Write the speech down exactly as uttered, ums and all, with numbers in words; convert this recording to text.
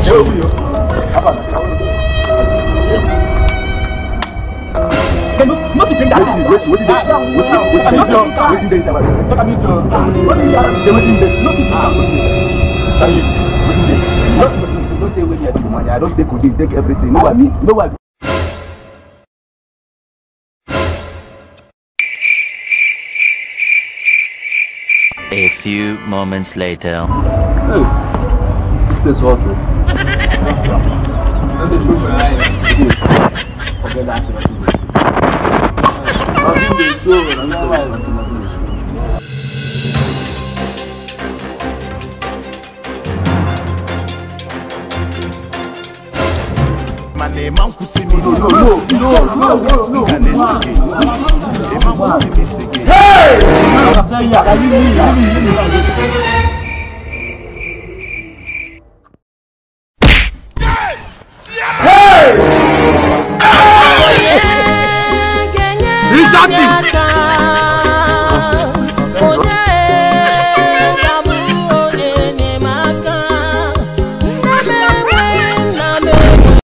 Can you not be doing that? Wait, wait, wait, wait, wait, wait, wait, wait, wait, talk about this. What do you have? They waiting there. Not be don't take away the money. I don't take codeine, take everything. You know what? You know what? A few moments later. Hey, this place hot, bro. What's up? Let me show you. Forget that. Nothing they show. Nothing they show. My name is Kusimi. No, no, no, no, no, no. Hey! Hey! Exactly.